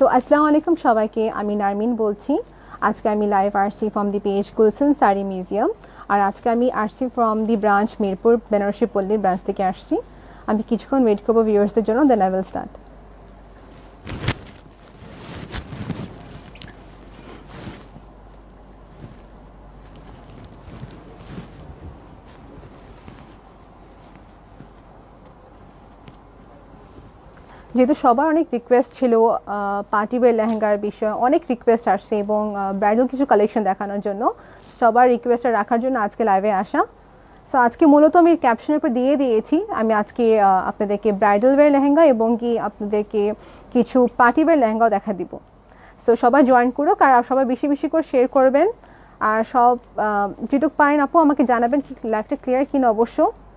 So আসসালামু আলাইকুম সবাইকে, আমি নারমিন বলছি। আজকে আমি লাইভ আসছি from the page Gulshan sari Museum. আর আজকে আমি আসছি from the branch Mirpur Benarasi পল্লীর ব্রাঞ্চ থেকে আসছি। আমি কিছুক্ষণ ওয়েট করবো ভিউয়ার্সদের জন্য, দেন আই উইল স্টার্ট। যেহেতু সবার অনেক রিকোয়েস্ট ছিল পার্টি ওয়্যার লেহেঙ্গার বিষয়ে, অনেক রিকোয়েস্ট আসছে এবং ব্রাইডাল কিছু কালেকশন দেখানোর জন্য, সবার রিকোয়েস্টটা রাখার জন্য আজকে লাইভে আসা। সো আজকে মূলত আমি ক্যাপশনের উপর দিয়ে দিয়েছি আমি আজকে আপনাদেরকে ব্রাইডাল ওয়্যার লেহেঙ্গা এবং কি আপনাদেরকে কিছু পার্টি ওয়্যার লেহেঙ্গাও দেখা দিব। সো সবাই জয়েন করুক আর সবাই বেশি বেশি করে শেয়ার করবেন। আর সব যেটুকু পারেন আপু আমাকে জানাবেন কি লাইভটা ক্লিয়ার কিনা অবশ্য।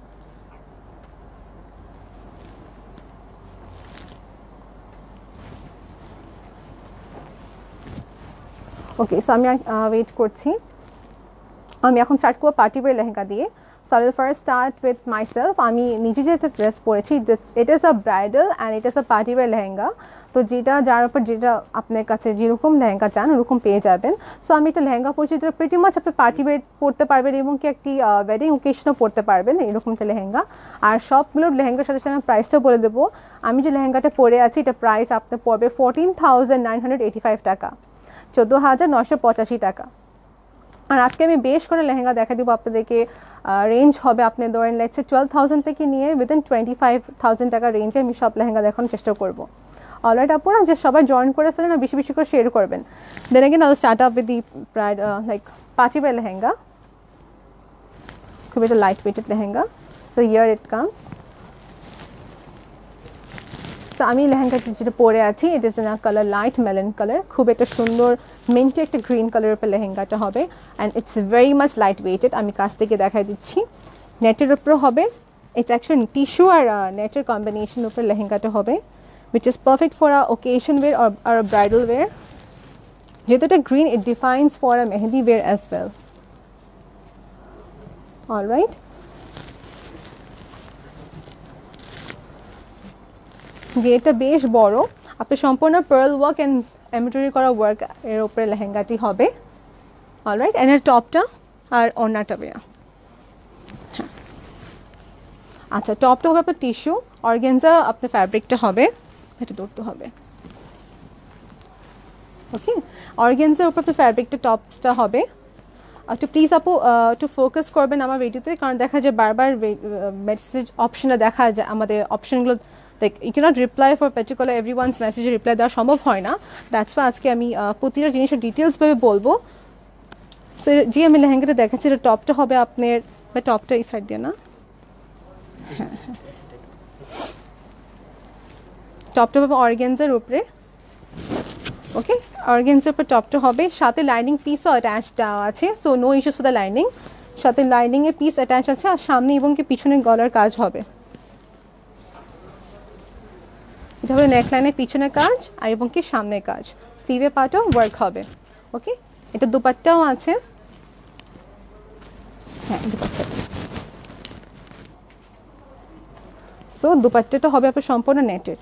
ওকে, সো আমি ওয়েট করছি। আমি এখন স্টার্ট করবো পার্টি ওয়্যার লেহেঙ্গা দিয়ে। So I will first start with myself. আমি নিজে যেটা ড্রেস পরেছি, it is a bridal and it is a party wear lehenga. তো যেটা যার উপর যেটা আপনার কাছে যেরকম লেহেঙ্গা চান ওরকম পেয়ে যাবেন। সো আমি একটা লেহেঙ্গা পরেছি যেটা প্রিটি মাচ আপনি পার্টি ওয়্যার পরতে পারবেন এবং কি একটি ওয়েডিং ওকেশনও পরতে পারবেন, এরকম একটা লেহেঙ্গা। আর সবগুলোর লেহেঙ্গার সাথে সাথে আমি প্রাইসটাও বলে দেবো। আমি যে লেহেঙ্গাটা পরে আছি এটা প্রাইস আপনার পড়বে 14,985 টাকা, 14,985 টাকা। আর আজকে আমি বেশ করে লেহেঙ্গা দেখা দিব আপনাদেরকে। রেঞ্জ হবে আপনি ধরেন লেটসে 12,000 থেকে নিয়ে উইদিন 25,000 টাকা রেঞ্জে আমি সব লেহেঙ্গা দেখানোর চেষ্টা করবো। অলরাইট আপনারা যে সবাই জয়েন করে ফেলেন আর বেশি বেশি করে শেয়ার করবেন। Then again I will start up with the bride like party wear lehenga. খুব একটা light weighted lehenga. So here it comes. তো আমি লেহেঙ্গাটি যেটা পরে আছি it is in a colour light melon colour. খুব একটা সুন্দর মিন্টি একটা গ্রিন কালারের উপর লেহেঙ্গাটা হবে and it's very much light weighted. আমি কাছ থেকে দেখাই দিচ্ছি। নেটের উপরে হবে, ইটস অ্যাকচুয়ালি টিস্যু আর নেটের কম্বিনেশন উপর লেহেঙ্গাটা হবে, which is perfect for a occasion wear or a bridal wear. যেহেতু এটা green, it defines for a mehndi wear as well. All right. গেটটা বেশ বড়, আপনি সম্পূর্ণ পার্ল ওয়ার্ক এন্ড এমব্রয়ডারি করা ওয়ার্ক এর উপরে লেহেঙ্গাটি হবে। অল রাইট, এন্ড এর টপটা আর ওড়নাটা বেয়া। হ্যাঁ, আচ্ছা, টপটা হবে আপনার টিস্যু, অর্গানজা আপনার ফ্যাব্রিকটা হবে, এটা ধরতে হবে। ওকে, অর্গানজার উপর আপনার ফ্যাব্রিকটা টপটা হবে। একটু প্লিজ আপু একটু ফোকাস করবেন আমার ভিডিওতে, কারণ দেখা যায় বারবার মেসেজ অপশনে দেখা যায় আমাদের অপশনগুলো like you can't reply for particular everyone's মেসেজে রিপ্লাই দেওয়া সম্ভব হয় না। দ্যাটস ওয়াই আজকে আমি প্রতিটা জিনিসের ডিটেলসভাবে বলবো। সো যে আমি লেহেঙ্গাটা দেখাচ্ছি এটা টপটা হবে আপনার, বা টপটা এই সাইড দিয়ে না, হ্যাঁ হ্যাঁ, টপটা হবে অর্গানজার উপরে। ওকে, অর্গানজার উপর টপটা হবে, সাথে লাইনিং পিসও অ্যাটাচ দেওয়া আছে। So no issues for the lining, সাথে লাইনিংয়ের পিস অ্যাটাচ আছে আর সামনে এবং কি পিছনে গলার কাজ হবে। এটা হলো নেকলাইনের পিছনের কাজ আর এবং কি সামনের কাজ, স্লিভের পার্টও ওয়ার্ক হবে। ওকে, এটা দুপাট্টাও আছে। হ্যাঁ, দুপাট্টা। সো দুপাট্টাটা হবে আপনার সম্পূর্ণ নেটের।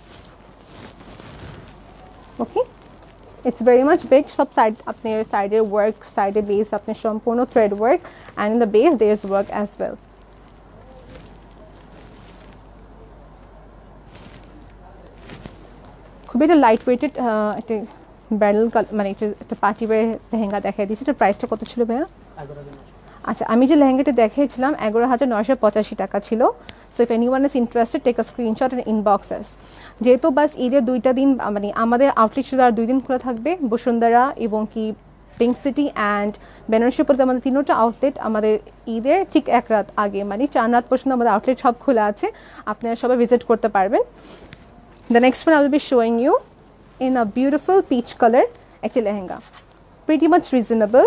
Okay, it's very much big. সব সাইড আপনার সাইডের ওয়ার্ক, সাইডের বেস আপনার সম্পূর্ণ thread work and in the base there is work as well. খুবই একটা লাইট ওয়েটেড একটা ব্রাইডাল মানে একটা পার্টি ওয়্যার লেহেঙ্গা দেখাই দিয়েছি। এটার প্রাইসটা কত ছিল ভাইয়া? আচ্ছা, আমি যে লেহেঙ্গাটা দেখিয়েছিলাম 11,985 টাকা ছিল। So if anyone is interested take a screenshot and inboxes. যেহেতু বাস ঈদের 2টা দিন মানে আমাদের আউটলেট শুধু আর 2 দিন খোলা থাকবে, বসুন্ধরা এবং কি পিঙ্ক সিটি অ্যান্ড বেনারসি পল্লীতে আমাদের 3টা আউটলেট আমাদের ঈদের ঠিক 1 রাত আগে মানে 4 রাত পর্যন্ত আমাদের আউটলেট সব খোলা আছে, আপনারা সবাই ভিজিট করতে পারবেন। The next one I will be showing you in a beautiful peach color actually lehenga, pretty much reasonable,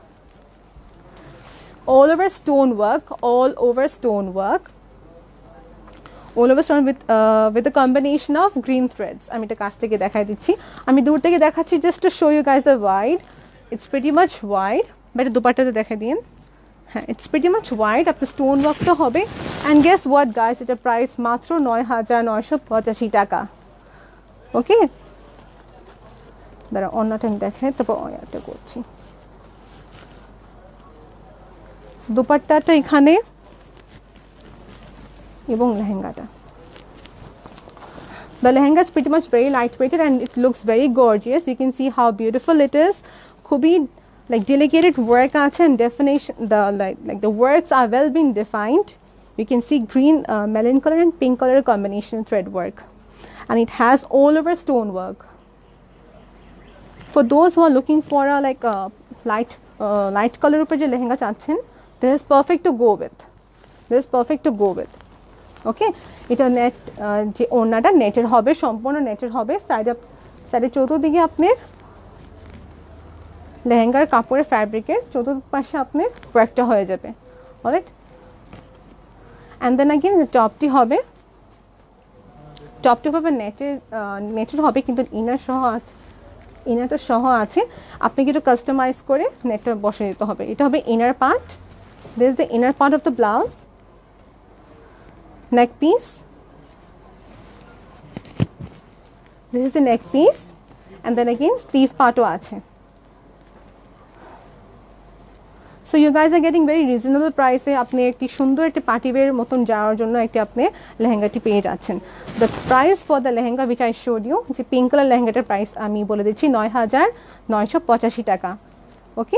all over stone work, all over stone work, all over stone with a combination of green threads. আমি এটা কাছ থেকে দেখাই দিচ্ছি, আমি দূর থেকে দেখাচ্ছি just to show you guys the wide. It's pretty much wide, but দুপাট্টাতে দেখাই দিন। হ্যাঁ, ইটস প্রিটি মাচ ওয়াইড, আপনার স্টোন ওয়ার্কটা হবে। অ্যান্ড গেস হোয়াট গাইস, এটা প্রাইস মাত্র 9,985 টাকা। ওকে, দাঁড়া অন্যটা আমি দেখাই, তারপর এটা করছি। দুপাট্টাটা এখানে এবং লেহেঙ্গাটা। The lehenga is pretty much very lightweighted and it looks very gorgeous. You can see how beautiful it is. খুবই like delicate work আছে and definition, the like the works are well been defined. You can see green, melon color and pink color combination thread work, and it has all over stone work. For those who are looking for a like a light color উপর যে লেহেঙ্গা চাচ্ছেন, this is perfect to go with. This is perfect to go with. ওকে, এটা net যে ওড়নাটা নেটের হবে, সম্পূর্ণ নেটের হবে। সাইডে চতুর্দিকে আপনার লেহেঙ্গার কাপড়ের ফ্যাব্রিকের চতুর্পাশে আপনার ওয়ার্কটা হয়ে যাবে। অলরাইট, অ্যান্ড দেন अगेन টপটি হবে নেটের হবে, কিন্তু ইনারটা সহ আছে। আপনি একটু কাস্টমাইজ করে নেটটা বসে দিতে হবে। এটা হবে inner part. This is the inner part of the blouse, neck piece. This is the neck piece, and then again sleeve part o ache. So you guys are getting very reasonable price e apni ekti sundor ekti party wear moton jawar jonno ekti apni lehenga ti peye jacchen. The price for the lehenga which I showed you, je pink color lehenga tar price ami bole dicchi ৯৯৮৫ টাকা। Okay,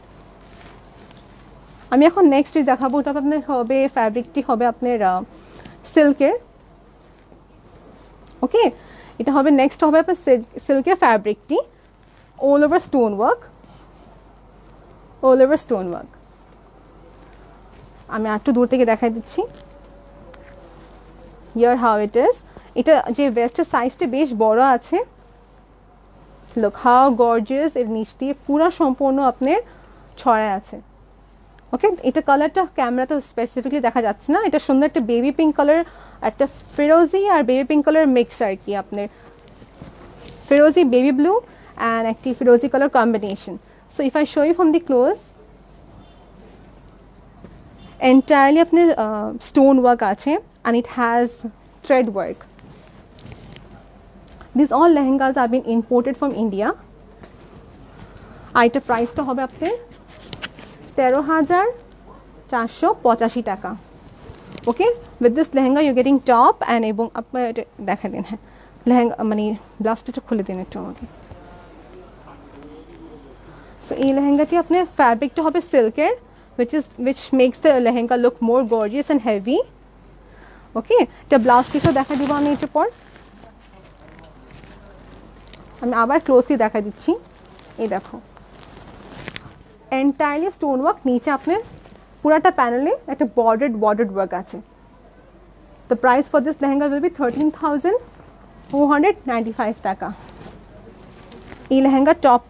আমি এখন next দেখাবো। ওটা আপনার হবে ফ্যাব্রিকটি হবে আপনার সিল্কের। ওকে, এটা হবে নেক্সট হবে আপনার সিল্কের ফ্যাব্রিকটি অল ওভার স্টোন ওয়ার্ক, আমি একটু দূর থেকে দেখাই দিচ্ছি। Here how it is. এটা যে ভেস্টের সাইজটা বেশ বড় আছে। লুক হাউ গর্জিয়াস, এর নিচ দিয়ে পুরো সম্পূর্ণ আপনার ছড়ায় আছে। ওকে, এটা কালারটা ক্যামেরাতে স্পেসিফিকলি দেখা যাচ্ছে না। এটা সুন্দর একটা বেবি পিঙ্ক কালার, একটা ফিরোজি আর বেবি পিঙ্ক কালার মিক্স আর কি, আপনার ফিরোজি বেবি ব্লু অ্যান্ড একটি ফিরোজি colour combination. So if I show you from the close, entirely আপনার স্টোন ওয়ার্ক আছে and it has thread work. This all lehengas are been imported from India. আর এটা প্রাইসটা হবে আপনার ১৩,৪৮৫ টাকা। Okay, with this lehenga you getting top and এবং আপনার এটা দেখা দিন। হ্যাঁ, লেহেঙ্গা মানে ব্লাউজ পিসটা খুলে দিন একটু আমাকে। সো এই লেহেঙ্গাটি আপনার ফ্যাব্রিকটা হবে সিল্কের, which makes the lehenga look more gorgeous and heavy. ওকে, এটা ব্লাউজ পিসও দেখা দিব আমি একটু পর। আমি আবার ক্লোজলি দেখা দিচ্ছি। এই দেখো এন্টায়ারলি স্টোন ওয়ার্ক, নিচে আপনার পুরাটা প্যানেলে একটা বর্ডার্ড ওয়ার্ক আছে। The price for this lehenga will be 13,495 টাকা। এই লেহেঙ্গার টপ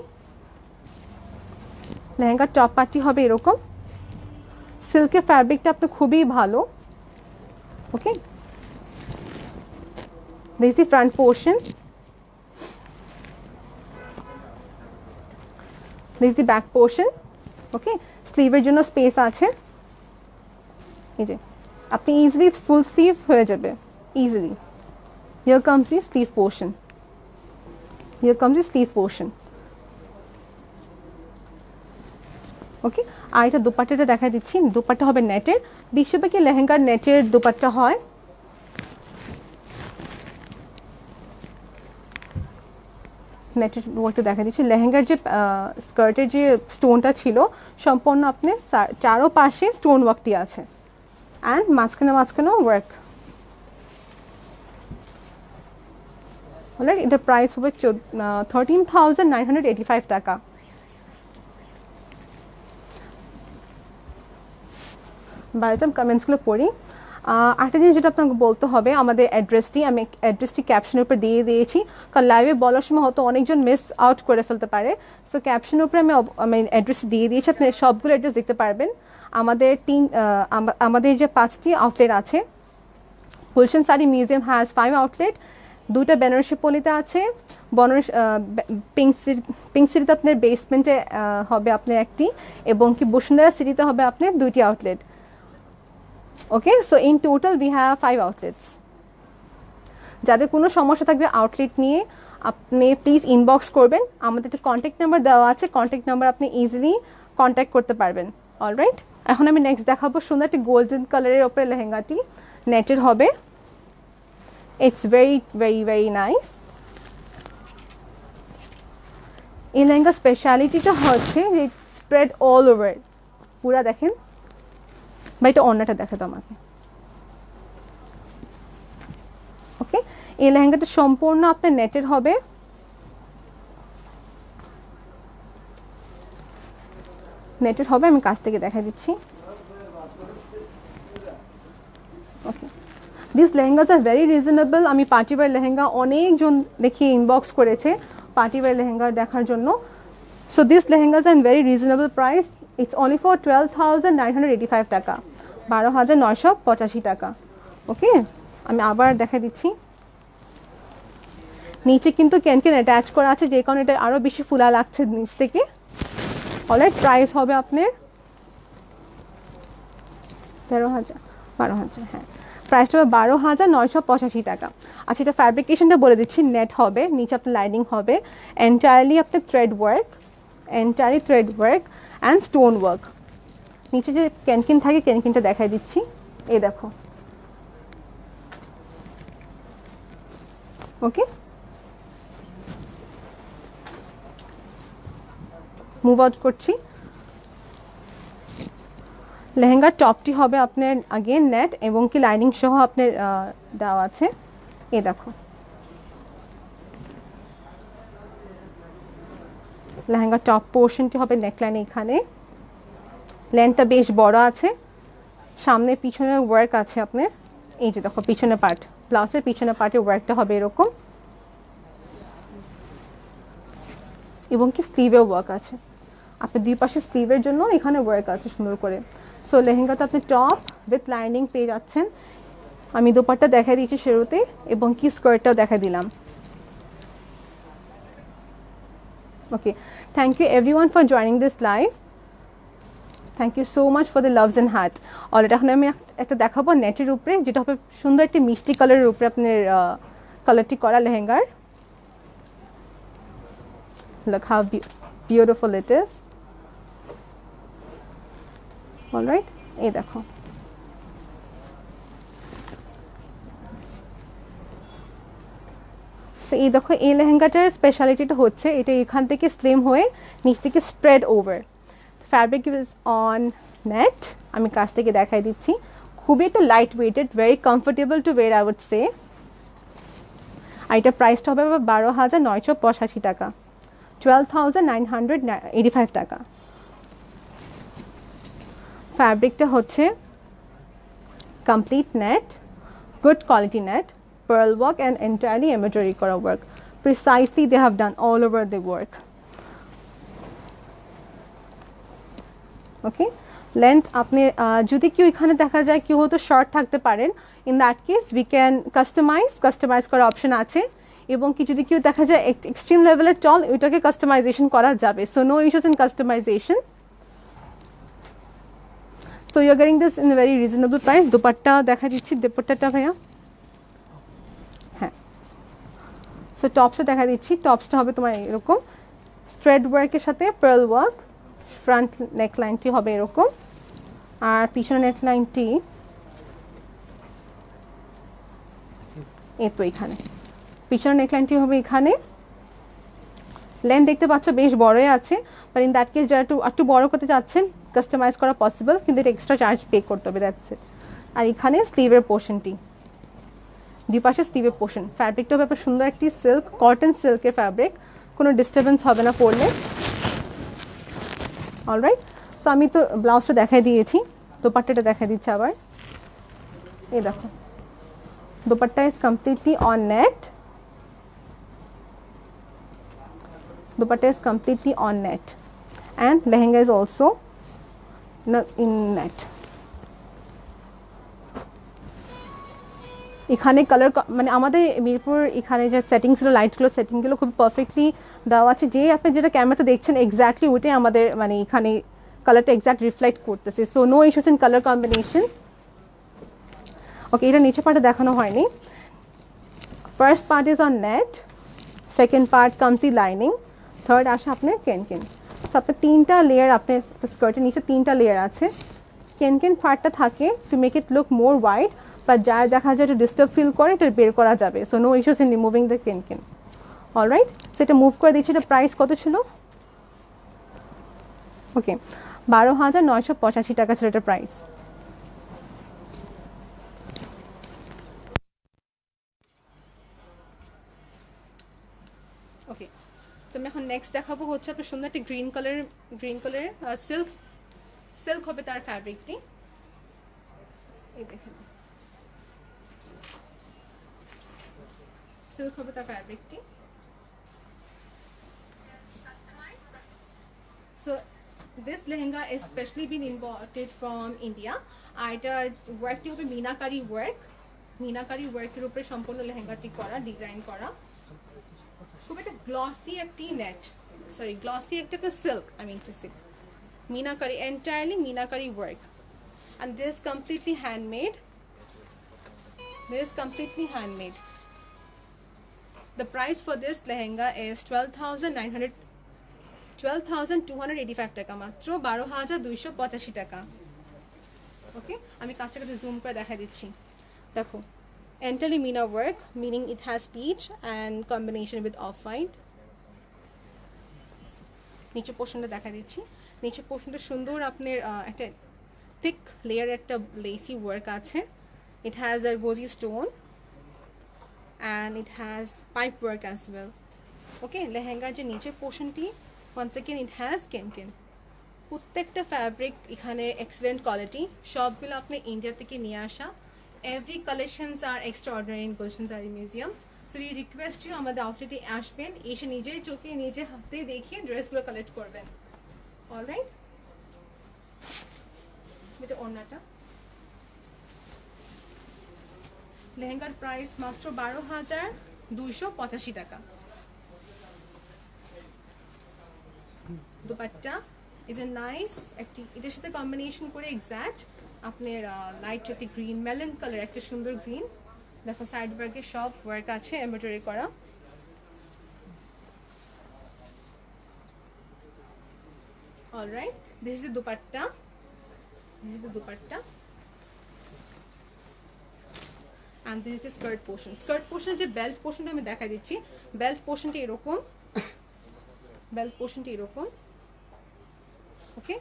পার্টটি হবে এরকম। সিল্কের ফ্যাব্রিকটা আপনার খুবই ভালো। ওকে, this is the front portion, this is the back portion. ওকে, স্লিভের জন্য স্পেস আছে। এই যে আপনি ইজিলি ফুল স্লিভ হয়ে যাবে easily. Here comes the sleeve portion. Okay, আর এটা দুপাট্টাটা দেখা দিচ্ছি। দুপাট্টা হবে নেটের। বিশ্বব্যাপী লেহেঙ্গার নেটের দুপাট্টা হয়। নেটের ওয়ার্কটা দেখা দিচ্ছি। লেহেঙ্গার যে স্কার্টের যে স্টোনটা ছিল সম্পূর্ণ আপনার চারো পাশে স্টোন ওয়ার্কটি আছে অ্যান্ড মাঝখানেও ওয়ার্ক। অলরাইট, এটা প্রাইস হবে 13,985 টাকা। বাইরেটাম কমেন্টসগুলো পড়ি। আরেকটা জিনিস যেটা আপনাকে বলতে হবে, আমাদের অ্যাড্রেসটি ক্যাপশনের উপর দিয়ে দিয়েছি, কারণ লাইভে বলার সময় হয়তো অনেকজন মিস আউট করে ফেলতে পারে। সো ক্যাপশনের উপরে আমি অ্যাড্রেস দিয়ে দিয়েছি, আপনি সবগুলো অ্যাড্রেস দেখতে পারবেন। আমাদের যে 5টি আউটলেট আছে। Gulshan sari Museum has 5 outlet. 2টা বেনারসি পল্লীতে আছে। পিঙ্ক সিটিতে আপনার বেসমেন্টে হবে আপনার একটি, এবং কি বসুন্ধরা সিটিতে হবে আপনার 2টি outlet. Okay, so in total we have 5 outlets. যাদের কোনো সমস্যা থাকবে আউটলেট নিয়ে আপনি প্লিজ ইনবক্স করবেন, আমাদের একটা কন্ট্যাক্ট নাম্বার দেওয়া আছে, কন্ট্যাক্ট নাম্বার আপনি ইজিলি কন্ট্যাক্ট করতে পারবেন। অলরাইট, এখন আমি নেক্সট দেখাবো সুন্দর একটি গোল্ডেন কালারের ওপরে লেহেঙ্গাটি, নেটের হবে। It's very very very nice. এই লেহেঙ্গার স্পেশালিটিটা হচ্ছে যে স্প্রেড অল ওভার, পুরা দেখেন বা এটা অন্যটা দেখে তো আমাকে। ওকে, এই লেহেঙ্গাটা সম্পূর্ণ আপনার নেটের হবে। নেটের হবে, আমি কাছ থেকে দেখা দিচ্ছি। Okay, this lehengas are very reasonable. আমি পার্টি ওয়্যার লেহেঙ্গা অনেকজন দেখি ইনবক্স করেছে পার্টি ওয়্যার লেহেঙ্গা দেখার জন্য। So this lehengas are very reasonable price, it's only for 12,985 টাকা, 12,985 টাকা। ওকে, আমি আবার দেখা দিচ্ছি। নিচে কিন্তু ক্যানকেন অ্যাটাচ করা আছে, যে কারণে এটা আরও বেশি ফুলা লাগছে নিচ থেকে। অলরাইট, প্রাইস হবে আপনার 12,000, হ্যাঁ, প্রাইসটা হবে 12,985 টাকা। আচ্ছা, এটা ফ্যাব্রিকেশনটা বলে দিচ্ছি, নেট হবে, নিচে আপনার লাইনিং হবে, এন্টায়ারলি আপনার thread work, entirely thread work and stone work. নিচে যে ক্যানকিন থাকে ক্যানকিনটা দেখাই দিচ্ছি, এই দেখো। ওকে, মুভ আউট করছি। লেহেঙ্গার টপটি হবে আপনার আগেন নেট এবং কি লাইনিং সহ আপনার দেওয়া আছে, এই দেখো। লেহেঙ্গার টপ পোর্শনটি হবে নেকলাইন, এখানে লেন্থটা বেশ বড় আছে, সামনে পিছনে ওয়ার্ক আছে আপনার, এই যে দেখো পিছনে পার্ট, ব্লাউজের পিছনে পার্টে ওয়ার্কটা হবে এরকম, এবং কি স্লিভেও ওয়ার্ক আছে, আপনার দুই পাশে স্লিভের জন্য এখানে ওয়ার্ক আছে সুন্দর করে। সো লেহেঙ্গাতে আপনি টপ উইথ লাইনিং পেয়ে যাচ্ছেন। আমি দোপাট্টা দেখাই দিয়েছি শুরুতে, এবং কি স্কার্টটাও দেখা দিলাম। Okay, thank you everyone for joining this live. Thank you so much for the loves and heart. Already এখন আমি একটা দেখাবো নেটের উপরে, যেটা হবে সুন্দর একটি মিষ্টি কালারের উপরে আপনার কালারটি করা লেহেঙ্গার। Look how beautiful it is. All right, এই দেখো। সো এই দেখো, এই লেহেঙ্গাটার স্পেশালিটিটা হচ্ছে এটা এখান থেকে স্লিম হয়ে নিচ থেকে spread over. Fabric is on net, আমি কাছ থেকে দেখাই দিচ্ছি। খুবই একটা light weighted, very comfortable to wear I would say. আর এটা প্রাইসটা হবে 12,985 টাকা, 12,985 টাকা। ফ্যাব্রিকটা হচ্ছে complete net, good quality net, pearl work and entirely embroidery kora work. Precisely they have done all over the work. Okay, length আপনি যদি কেউ এখানে দেখা যায় কেউ হয়তো শর্ট থাকতে পারেন, in that case we can customize করার অপশন আছে, এবং কি যদি কেউ দেখা যায় এক্সট্রিম লেভেলের টল, ওইটাকে কাস্টমাইজেশন করা যাবে। So no issues in customisation. So you are getting this in very reasonable price. Dupatta দেখা দিচ্ছি, দুপাট্টাটা ভাইয়া, হ্যাঁ। সো টপসটা দেখা দিচ্ছি, টপসটা হবে তোমার এরকম স্ট্রেড ওয়ার্কের সাথে পার্ল ওয়ার্ক। ফ্রন্ট নেকলাইনটি হবে এরকম, আর পিছনের নেকলাইনটি এই তো এখানে, পিছনের নেকলাইনটি হবে এখানে। লেন্থ দেখতে পাচ্ছ বেশ বড়ই আছে, বাট ইন দ্যাট কেস যারা একটু বড় করতে চাচ্ছেন কাস্টমাইজ করা পসিবল, কিন্তু এটা এক্সট্রা চার্জ পে করতে হবে, দ্যাটস ইট। আর এখানে স্লিভের পোর্শনটি, দুই পাশে স্লিভের পোর্শন। ফ্যাব্রিকটা হবে সুন্দর একটি সিল্ক, কটন সিল্কের ফ্যাব্রিক, কোনো ডিস্টারবেন্স হবে না পরলে। অলরাইট, সো আমি তো ব্লাউজটা দেখাই দিয়েছি, দোপাট্টাটা দেখাই দিচ্ছি আবার, এই দেখো। Dupatta is completely on net. Dupatta is completely on net, and lehenga is also in net. এখানে কালার মানে আমাদের মিরপুর এখানে যে সেটিং ছিল, লাইটগুলো সেটিংগুলো খুব পারফেক্টলি দেওয়া আছে, যে আপনি যেটা ক্যামেরাতে দেখছেন এক্স্যাক্টলি ওইটাই আমাদের মানে এখানে কালারটা এক্স্যাক্ট রিফ্লেক্ট করতেছে। So no issues in colour combination. Okay, এটা নিচে পাটা দেখানো হয়নি। First part is on net, second part comes the lining, third আসে আপনার কেনকেন। সো আপনার তিনটা লেয়ার, আপনার স্কার্টের নিচে তিনটা লেয়ার আছে। কেনকেন পার্টটা থাকে to make it look more wide, বা যার দেখা যায় একটু ডিস্টার্ব ফিল করে এটা বের করা যাবে। So no issues in removing the cancan. Alright, so এটা মুভ করে দিচ্ছি। এটা প্রাইস কত ছিল? ওকে, 12,985 টাকা ছিল এটা প্রাইস। ওকে, তো আমি এখন নেক্সট দেখাবো হচ্ছে আপনার সুন্দর একটা গ্রিন কালারের সিল্ক হবে তার ফ্যাব্রিকটি। এই দেখেন, সিল্ক হবে তার ফ্যাব্রিকটি। So this lehenga is specially been imported from India. আর এটার ওয়ার্কটি হবে মিনাকারি ওয়ার্ক। মিনাকারি ওয়ার্কের উপরে সম্পূর্ণ লেহেঙ্গাটি করা, ডিজাইন করা। খুব একটা গ্লসি একটি নেট, সরি গ্লসি একটা silk, I mean to say meenakari, entirely meenakari work. And this is completely handmade. This is completely handmade. The price for this lehenga is 12,285 টাকা, মাত্র 12,285 টাকা। ওকে, আমি কাজটাকে জুম করে দেখা দিচ্ছি। দেখো, entirely mina work, meaning it has peach and combination with off-white. নিচে পোর্শনটা দেখা দিচ্ছি। নিচে পোর্শনটা সুন্দর আপনার একটা থিক লেয়ার একটা লেসি ওয়ার্ক আছে। It has a goji stone and it has pipe work as well. Okay, লেহেঙ্গার যে নিচের পোর্শনটি, once again it has কেনকেন। প্রত্যেকটা ফ্যাব্রিক এখানে এক্সেলেন্ট কোয়ালিটি, সবগুলো আপনি ইন্ডিয়া থেকে নিয়ে আসা। Every collections are extraordinary in Gulshan sari museum. So we request you, আমাদের আউটলেটে আসবেন, এসে নিজের চোখে নিজে হাতে দেখিয়ে ড্রেসগুলো কালেক্ট করবেন। অলরাইট, এটা ওড়নাটা। লেহেঙ্গার প্রাইস মাত্র 12,285 টাকা। দুপাট্টা ইজ এ নাইস একটি, এটার সাথে কম্বিনেশন করে এক্স্যাক্ট আপনার লাইট একটি গ্রিন, মেলন কালার একটা সুন্দর গ্রিন। দেখো সাইড ব্যাগে সব ওয়ার্ক আছে এমব্রয়ডারি করা। Alright, this is the dupatta. This is the dupatta and this is the skirt portion. Skirt portion যে বেল্ট পোর্শনটা আমি দেখা দিচ্ছি। বেল্ট পোর্শনটা এরকম, বেল্ট পোর্শনটা এরকম। ওকে,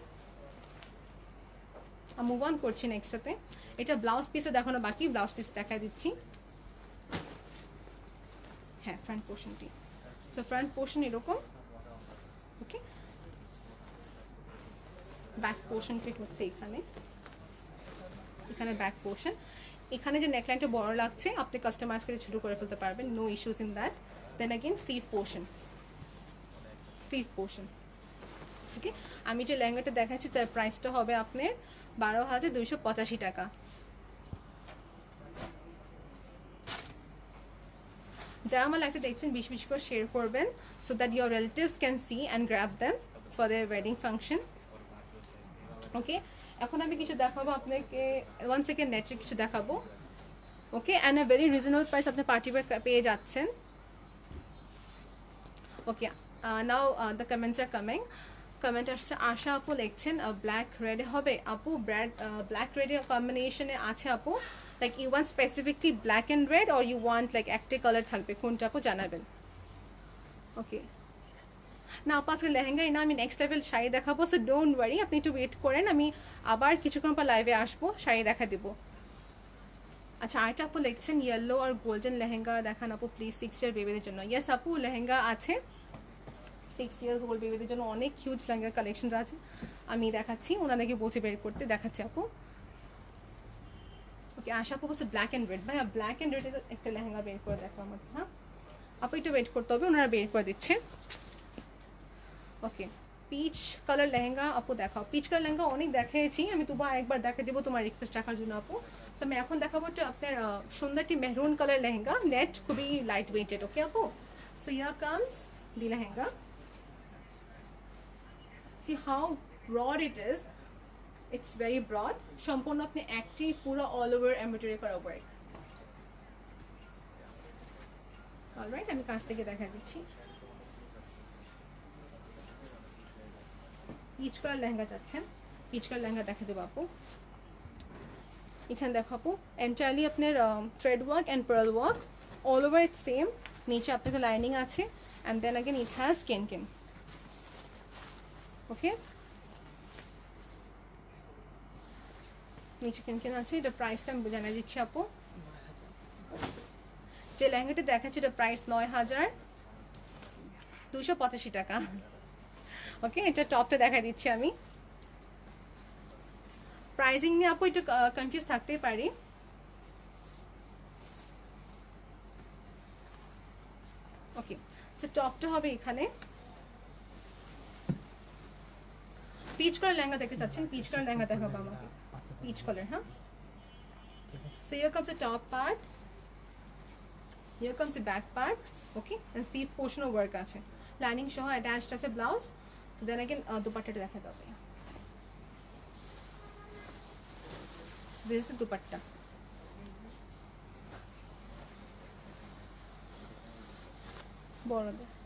আমি মুভ অন করছি নেক্সটটাতে। এটা ব্লাউজ পিসটা দেখানো বাকি, ব্লাউজ পিস দেখা দিচ্ছি। হ্যাঁ, ফ্রন্ট পোর্শনটি। সো ফ্রন্ট পোর্শন এরকম। ওকে, ব্যাক পোর্শনটি হচ্ছে এখানে, এখানে ব্যাক পোর্শন। এখানে যে নেকলাইনটা বড় লাগছে আপনি কাস্টমাইজ করে ছোট করে ফেলতে পারবেন, no issues in that. Then again sleeve portion, sleeve portion. Okay, আমি যে লেহেঙ্গাটা দেখাচ্ছি তার প্রাইসটা হবে আপনার 12,285 টাকা। যারা আমার লাইভটা দেখছেন বেশি বেশি করে শেয়ার করবেন, so that your relatives can see and grab them for their wedding function. Okay, এখন আমি কিছু দেখাবো আপনাকে, ওয়ান সেকেন্ড নেটের কিছু দেখাবো। Okay, and a very reasonable price আপনি পার্টি ওয়্যার পেয়ে যাচ্ছেন। Okay, now the comments are coming. Comment আসছে, আশা আপু লিখছেন ব্ল্যাক রেড হবে আপু, ব্ল্যাক রেড কম্বিনেশনে আছে আপু, like you want specifically black and red or you want like একটা কালার থাকবে, কোনটা আপু জানাবেন। ওকে, না আপু আজকে লেহেঙ্গাই না, আমি নেক্সট লেভেল শাড়ি দেখাবো, সো ডোন্ট ওয়ারি, আপনি একটু ওয়েট করেন, আমি আবার কিছুক্ষণ পর লাইভে আসবো, শাড়ি দেখা দেবো। আচ্ছা, আরেকটা আপু লিখছেন ইয়েলো আর গোল্ডেন লেহেঙ্গা দেখান আপু প্লিজ 6 ইয়ার বেবিদের জন্য। ইয়েস আপু, লেহেঙ্গা আছে 6 ইয়ার্স ওল্ড বেবিদের জন্য, অনেক হিউজ লেহেঙ্গা কালেকশন আছে, আমি দেখাচ্ছি, ওনাদেরকে বলছি বের করতে, দেখাচ্ছি আপু। ওকে, আশা আপু বলছে ব্ল্যাক অ্যান্ড রেড, ভাইয়া ব্ল্যাক অ্যান্ড রেডের একটা লেহেঙ্গা বের করে দেখো আমাকে। হ্যাঁ আপু, একটু ওয়েট করতে হবে, ওনারা বের করে দিচ্ছে। ওকে, পিচ কালার লেহেঙ্গা আপু দেখাও। পিচ কালার লেহেঙ্গা অনেক দেখিয়েছি আমি, তবু আরেকবার দেখা দেবো তোমার রিকোয়েস্ট রাখার জন্য আপু। সো আমি এখন দেখাবো একটু আপনার সুন্দর একটি মেহরুন কালার লেহেঙ্গা, নেট খুবই লাইট ওয়েটেড। ওকে আপু, so here comes the lehenga. See how broad it is, it's very broad. সম্পূর্ণ আপনি একটি পুরো অল ওভার এমব্রয়ডারি করা ওয়ার্ক। অলরাইট, আমি কাছ থেকে দেখা দিচ্ছি। পিচ কালার লেহেঙ্গা চাচ্ছেন, পিচ কালার লেহেঙ্গা দেখা দেবো আপু। এখানে দেখো আপু এন্টায়ারলি আপনার thread work and pearl work, all over it same. নিচে আপনাদের লাইনিং আছে and then again it has can. Okay, নিচে কেন আছে। এটা প্রাইসটা আমি জানিয়ে দিচ্ছি আপু। যে লেহেঙ্গাটা দেখাচ্ছে এটা প্রাইস ৯,285 টাকা। ওকে, এটা টপটা দেখা দিচ্ছি আমি। প্রাইসিং নিয়ে আপু একটু কনফিউজ থাকতেই পারি। ওকে, সো টপটা হবে এখানে। পিচ কালার লেহেঙ্গা দেখতে চাচ্ছেন, পিচ কালার লেহেঙ্গা দেখাবো আমাকে, পিচ কালার। হ্যাঁ, so here comes the top part, here comes the back part. Okay, and sleeve পোর্শনও ওয়ার্ক আছে, লাইনিং সহ অ্যাটাচড আছে ব্লাউজ। সো দেন अगेन দুপাট্টাটা দেখাতে হবে। This is the dupatta. Border.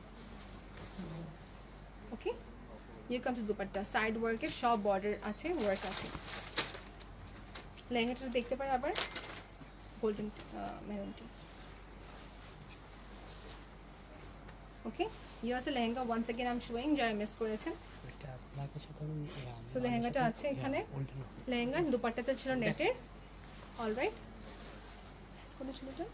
Okay, here comes the dupatta. Side work এর সব border আছে, work আছে। লেহেঙ্গাটা দেখতে পারে আবার গোল্ডেন মেরুনটি। Okay, here's the lehenga. Once again I'm showing, যারা মিস করেছেন। সো লেহেঙ্গাটা আছে এখানে, লেহেঙ্গা দুপাট্টাটা ছিল নেটের। অলরাইট, কত ছিল এটা?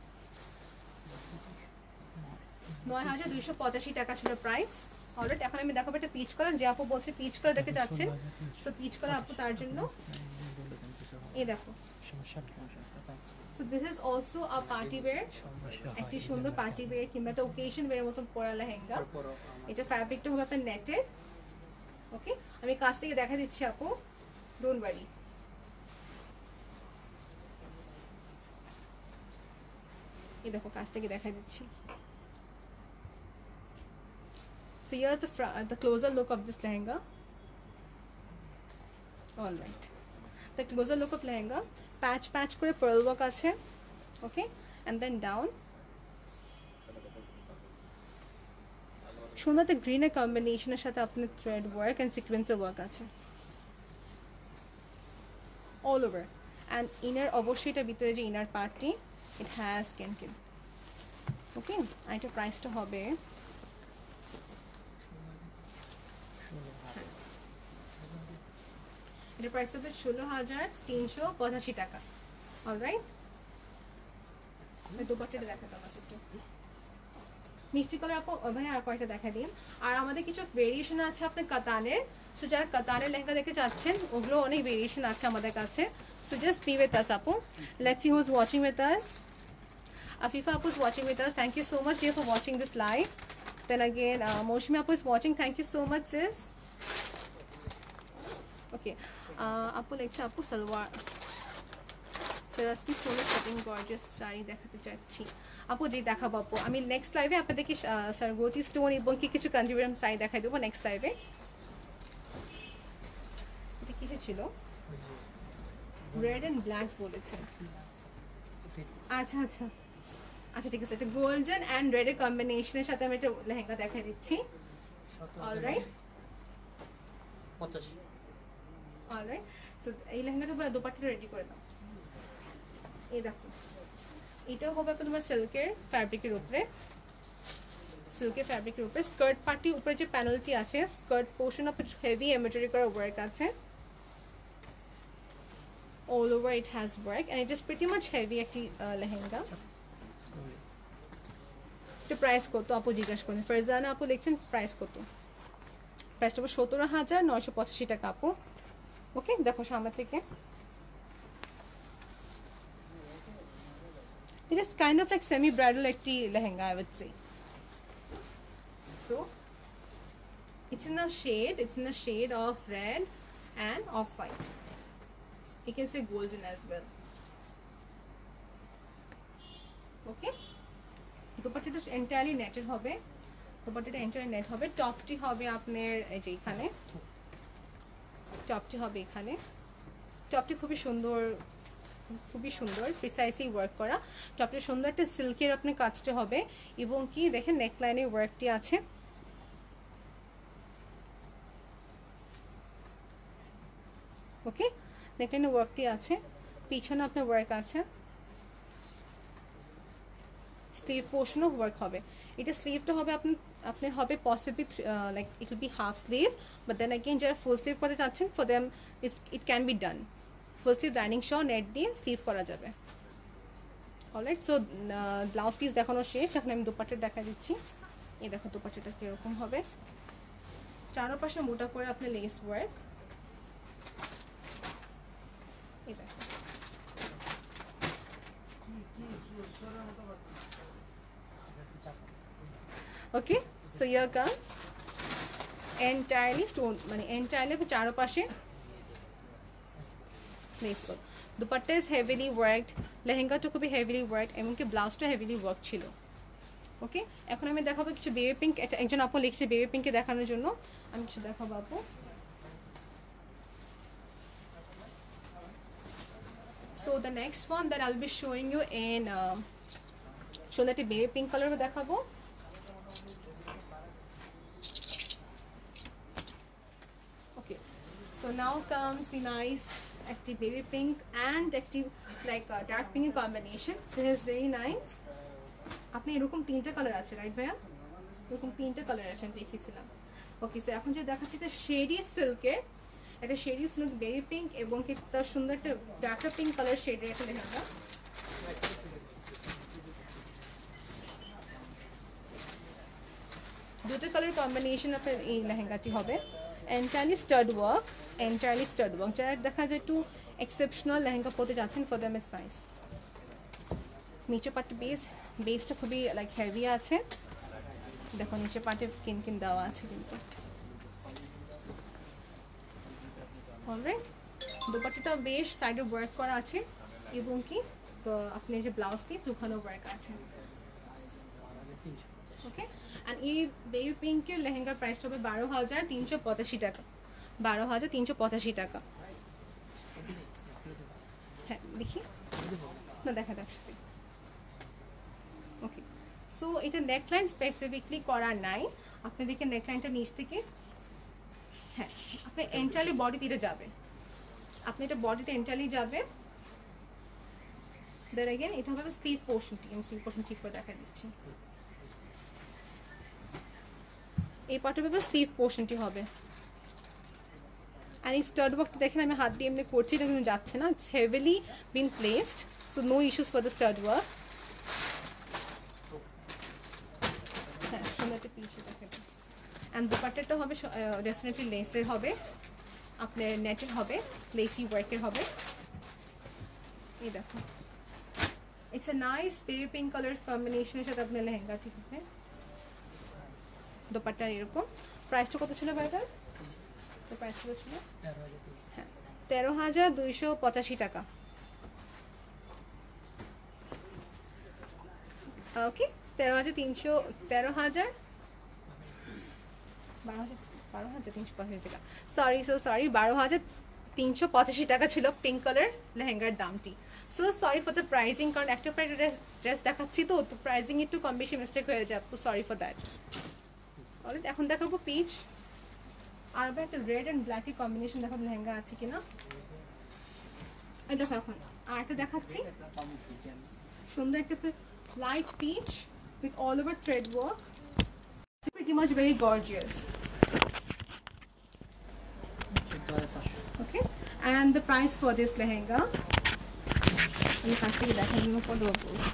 ৯,২৮৫ টাকা ছিল প্রাইস। অলরাইট, এখন আমি দেখাবো একটা পিচ কালার। যে আপু বলছে পিচ কালার দেখতে চাচ্ছেন, সো পিচ কালার আপু তার জন্য এই দেখো। So this is also a party wear, একটি সুন্দর পার্টি ওয়্যার কিংবা একটা ওকেশন ওয়্যার মতন পরা লেহেঙ্গা। এটা ফ্যাব্রিকটা হবে আপনার নেটের। ওকে, আমি কাছ থেকে দেখা দিচ্ছি আপু, ডোন্ট ওয়ারি। এই দেখো কাছ থেকে দেখা দিচ্ছি। So here's the closer look of this lehenga. All right, the closer look of lehenga, patch করে pearl work আছে। Okay, and then down সুন্দর একটা গ্রিনের কম্বিনেশনের সাথে আপনার থ্রেড ওয়ার্ক এন্ড সিকোয়েন্সের ওয়ার্ক আছে অল ওভার। অ্যান্ড ইনার অবশ্যই এটার ভিতরে যে ইনার পার্টটি, ইট হ্যাজ কেন। ওকে, আর এটা প্রাইসটা হবে এটা প্রাইস হবে ১৬,৩৮৫ টাকা। অলরাইট, দুপাট্টাটা দেখাতে আমাকে একটু মিষ্টি কালার আপু ভাই, আর কয়েকটা দেখা দিন। আর আমাদের কিছু ভেরিয়েশন আছে আপনার কাতানের। সো যারা কাতানের লেহেঙ্গা দেখতে চাচ্ছেন, ওগুলো অনেক ভেরিয়েশন আছে আমাদের কাছে। So just be with us আপু। Let's see who is watching with us. Afifa Apu is watching with us. Thank you so much, dear, for watching this live. Then again, Moshmi Apu is watching. Thank you so much, sis. Okay, Apu lecture Apu salwar. Saraspi stone cutting gorgeous sari দেখাতে চাচ্ছি আপু। যে দেখাবো আপু, আমি next লাইভে আপনাদেরকে সারগোজি stone এবং কি কিছু কাঞ্জিবরম শাড়ি দেখাই দেবো নেক্সট লাইভে। এটা কিসে ছিল? রেড এন্ড ব্ল্যাক বলেছেন। আচ্ছা আচ্ছা আচ্ছা, ঠিক আছে। এটা গোল্ডেন অ্যান্ড রেড এর কম্বিনেশনের সাথে আমি একটা লেহেঙ্গা দেখাই দিচ্ছি। অলরাইট, 85। অলরাইট, সো এই লেহেঙ্গাটা দোপাট্টাটা রেডি করে দাও। এই দেখো, এটাও হবে আপনার তোমার সিল্কের ফ্যাব্রিকের উপরে, সিল্কের ফ্যাব্রিকের উপরে। স্কার্ট পার্টি উপরে যে প্যানেলটি আছে, skirt portion of heavy embroidery করা ওয়ার্ক আছে। All over it has work and it is pretty much heavy একটি লেহেঙ্গা। তো প্রাইস কত আপু জিজ্ঞাসা করেন? ফারজানা আপু লিখছেন প্রাইস কত? প্রাইসটা হবে 17,985 টাকা আপু। ওকে, দেখো সামনে থেকে। It is kind of like semi-bridal একটি lehenga, I would say. So, it's in a shade of red and off-white. You can say golden as well. Okay, দুপাট্টাটা এন্টায়ারলি নেটেড হবে, দুপাট্টাটা এন্টায়ারলি নেট হবে। টপটি হবে আপনার এই যে এখানে, টপটি হবে এখানে। টপটি খুবই সুন্দর খুবই সুন্দর প্রিসাইসলি ওয়ার্ক করা। টপটা সুন্দর একটা সিল্কের আপনি কাজটা হবে এবং কি দেখেন নেকলাইনে ওয়ার্কটি আছে। ওকে, নেকলাইনে ওয়ার্কটি আছে, পিছনে আপনার ওয়ার্ক আছে, স্লিভ পোর্শনও ওয়ার্ক হবে। এটা স্লিভটা হবে আপনার হবে possibly like it will be half sleeve, but then again যারা ফুল স্লিভ করতে চাচ্ছেন for them it can be done. Full sleeve lining সহ নেট দিয়ে স্লিভ করা যাবে। অলরাইট, সো ব্লাউজ পিস দেখানো শেষ, এখন আমি দুপাট্টা দেখা দিচ্ছি। এই দেখো দুপাট্টাটা কিরকম হবে, চারপাশে মোটা করে আপনার লেস ওয়ার্ক। এই দেখো okay, so here comes entirely stone, মানে এন্টায়ারলি চারপাশে lace work. Dupatta is heavily worked, লেহেঙ্গাটা খুবই হেভিলি ওয়ার্ক, এমনকি ব্লাউজটা হেভিলি ওয়ার্ক ছিল। ওকে, এখন আমি দেখাবো কিছু বেবি পিঙ্ক। একজন আপু লিখছে বেবি পিঙ্কে দেখানোর জন্য, আমি কিছু দেখাবো আপু। So the next one that I'll be showing you in সুন্দর একটা বেবি পিঙ্ক কালার দেখাবো। Okay, so now comes the nice active baby pink and active like dark pink combination. This is very nice. আপনি এরকম তিনটা colour আছে right ভাইয়া, এরকম তিনটা কালার আছে আমি দেখিয়েছিলাম। ওকে, সো এখন যে দেখাচ্ছি তো শেডি সিল্কের একটা শেডি সিল্ক বেবি পিঙ্ক এবং কি তার সুন্দর একটা ডার্কার পিঙ্ক কালার শেডের একটা লেহেঙ্গা। দুটো কালার কম্বিনেশন আপনার এই লেহেঙ্গাটি হবে। Entirely stud work, entirely stud work. যারা দেখা যায় একটু এক্সেপশনাল লেহেঙ্গা পরতে যাচ্ছেন ফর দ্যাম ইটস নাইস। নিচে পার্টে বেসটা খুবই লাইক হেভি আছে, দেখো নিচে পার্টে কিন দেওয়া আছে কিন্তু। অলরাইট, দুপাট্টাটা বেশ সাইডে ওয়ার্ক করা আছে এবং কি তো আপনি যে ব্লাউজ পিস ওখানে ওয়ার্ক আছে। ওকে, এন্ড এই বেবি পিঙ্কের লেহেঙ্গার প্রাইসটা হবে 12,385 টাকা। 12,385 টাকা। হ্যাঁ দেখি না, দেখা দেখছি। ওকে, সো এটা নেকলাইন স্পেসিফিকলি করা নাই, আপনি দেখেন নেকলাইনটা নিচ থেকে, হ্যাঁ আপনি এন্টারলি বডিতে যাবে, আপনি এটা বডিতে এন্টারলি যাবে। দেন अगेन এটা হবে স্লিভ পোর্শনটি, আমি স্লিভ পোর্শন ঠিক করে দেখা দিচ্ছি। এই পার্টে হবে স্লিভ পোর্শনটি হবে। আর এই স্টাড ওয়ার্কটা দেখেন আমি হাত দিয়ে এমনি করছি, এটা কিন্তু যাচ্ছে না, it's heavily been placed, so no issues for the stud work. হ্যাঁ সুন্দর একটা পিস দেখেন। অ্যান্ড দুপাট্টাটা হবে ডেফিনেটলি লেসের হবে, আপনার নেটের হবে, লেসি ওয়ার্কের হবে। এই দেখো it's a nice baby pink colour কম্বিনেশনের সাথে আপনার লেহেঙ্গাটি হবে। দুপাট্টা এরকম। প্রাইসটা কত ছিল ভাইটার? প্রাইস কত ছিল? হ্যাঁ 13,285 টাকা। ওকে, 12,385 টাকা। সরি 12,385 টাকা ছিল পিঙ্ক কালার লেহেঙ্গার দামটি। So sorry for the pricing, কারণ একটা প্রাইস ড্রেস দেখাচ্ছি তো প্রাইসিং একটু কম বেশি মিস্টেক হয়ে যায়, তো সরি ফর দ্যাট। অলরাইট, এখন দেখাবো পিচ আর একটা রেড অ্যান্ড ব্ল্যাকের কম্বিনেশন দেখাবো লেহেঙ্গা আছে কিনা। এই দেখো এখন আর একটা দেখাচ্ছি, সুন্দর একটা light peach with all over thread work, pretty much very gorgeous. Okay, and the price for this lehenga, আমি কাছ থেকে দেখার জন্য পড়ব বলছি।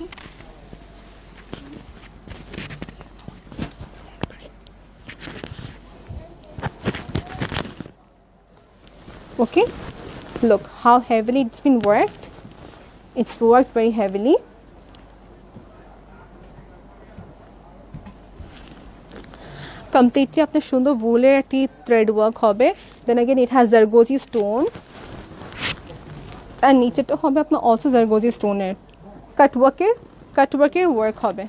Okay, look how heavily it's been worked. It's worked very heavily. Completely আপনার সুন্দর wool-এর একটি thread work হবে। Then again it has Zardozi stone, and নিচেটা হবে আপনার also Zardozi stone-এর cut work-এর work হবে।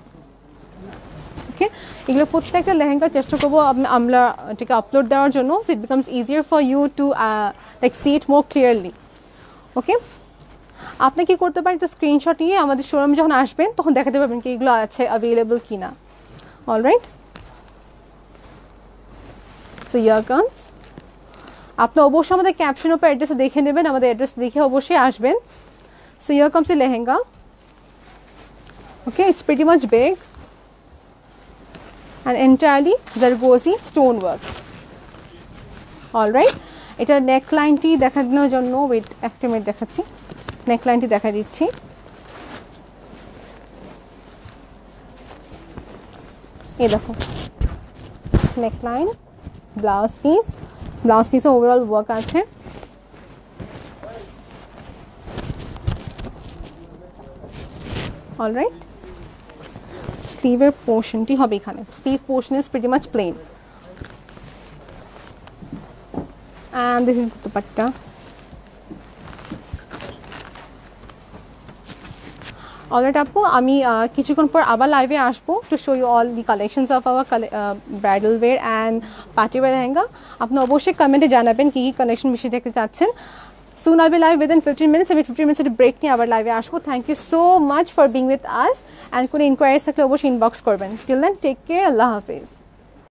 ওকে, এগুলো প্রত্যেকটা লেহেঙ্গার চেষ্টা করবো আমরা এটাকে আপলোড দেওয়ার জন্য, so it becomes easier for you to like see it more clearly. Okay, আপনি কি করতে পারেন, একটা স্ক্রিনশট নিয়ে আমাদের শোরুমে যখন আসবেন তখন দেখাতে পারবেন কি এগুলো আছে অ্যাভেলেবল কিনা। Alright, so here comes. আপনি অবশ্যই আমাদের ক্যাপশনের উপর অ্যাড্রেস দেখে নেবেন, আমাদের অ্যাড্রেস দেখে অবশ্যই আসবেন। So here comes a lehenga. Okay, it's pretty much big and entirely Zardozi stonework. Alright, এটা নেকলাইনটি দেখানোর জন্য ওয়েট একটা মিনিট দেখাচ্ছি, নেকলাইনটি দেখা দিচ্ছি। এই দেখো নেকলাইন, ব্লাউজ পিসে ওভারঅল ওয়ার্ক আছে। অলরাইট, স্লিভের পোর্শনটি হবে এখানে, sleeve portion is pretty much plain and this is the dupatta. Alright আপু, আমি কিছুক্ষণ পর আবার লাইভে আসবো to show you all the collections of our bridal wear and party wear lehenga. আপনি অবশ্যই কমেন্টে জানাবেন কী কী কালেকশন বেশি দেখতে চাচ্ছেন। Soon I'll be live within 15 minutes. আমি 15 minutes একটা ব্রেক নিয়ে আবার লাইভে আসবো। Thank you so much for being with us, and কোনো ইনকোয়ারিজ থাকলে অবশ্যই ইনবক্স করবেন। টিল দেন টেক কেয়ার, আল্লাহ হাফিজ।